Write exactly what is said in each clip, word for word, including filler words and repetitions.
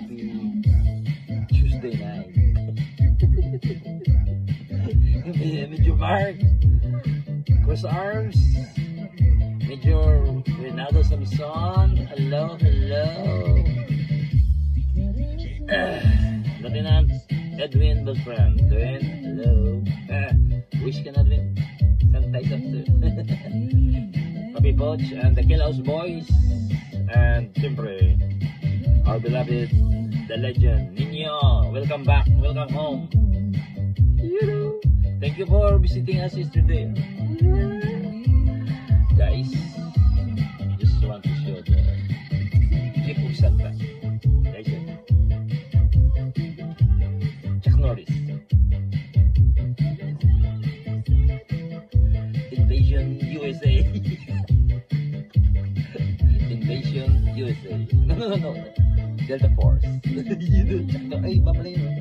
happy Tuesday night. Medyo Mark, cross arms, Major Reynaldo Samson, hello, hello. Uh, Lieutenant Edwin Beltran, Edwin, hello. Uh, wish ka na, Edwin. Santay after. Papi Poch and the Kill House Boys. And siyempre, our beloved, the legend, Nino. Welcome back, welcome home. You know, thank you for visiting us yesterday. Guys, just want to show the Jeep of Santa. Legend. Chuck Norris. Invasion U S A. Invasion U S A. No, no, no, no. Delta Force. Ay, papalay mo.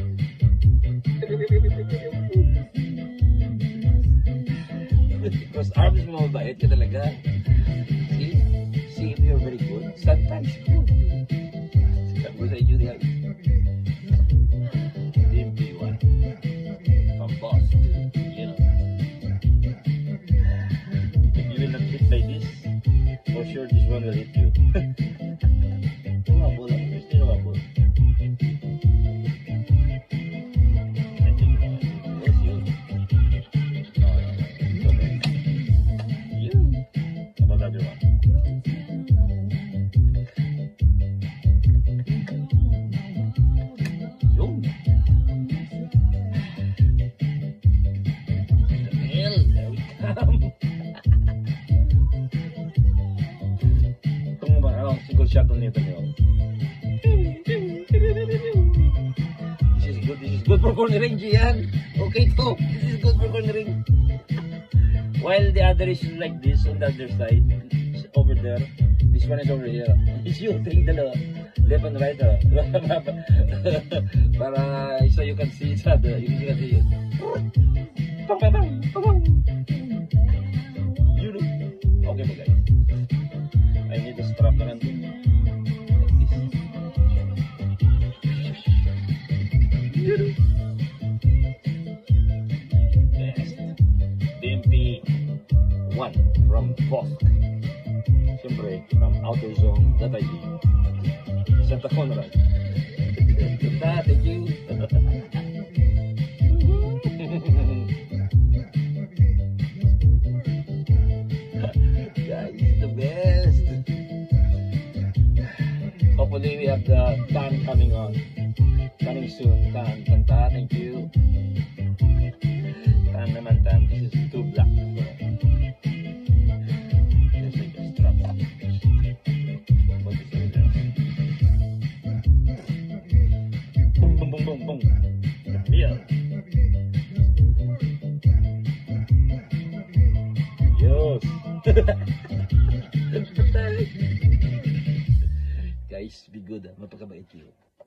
Because arms mo mabait ka talaga. See? See if you're very good. Sometimes good. Sabi ko sa inyo niya. Team B one. From boss to, you know. If you will not hit by this, for sure this one will hit you. Tumabol lang. Gusto nyo tumabol. Shot on nito niyo. This is good, this is good for cornering, Gian. Okay to, this is good for cornering. While the other is like this on the other side, over there. This one is over here. He's shooting the left and right. Para so you can see each other. You can see it. Bang, bang, bang, bang. You know. Okay, guys. I need to strap na lang. Best B M P one from Bosk. Siyempre, from Outer Zone, Dataji. Santa Conrad. Ganda, thank you. Guys, the best. Hopefully we have the Tan coming on. Coming soon, Tan. Tanta, thank you. Tan naman, Tan. This is too black. This is just drop. What is it? Boom, boom, boom, boom, boom. Yeah. Yes. Guys, be good. Mapakabait kayo.